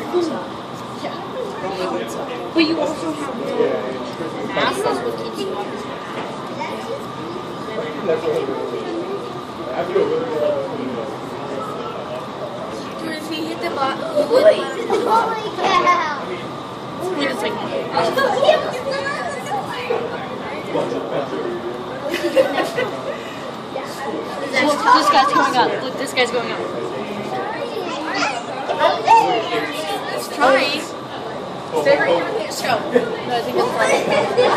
Yeah. But you also have the mass, that's what keeps you up. Dude, if we hit the bottom, holy cow! wait a second. Look, this guy's going up. Look, this guy's going up. Let's try. Stay right here. Let's go. No, I think it's fine.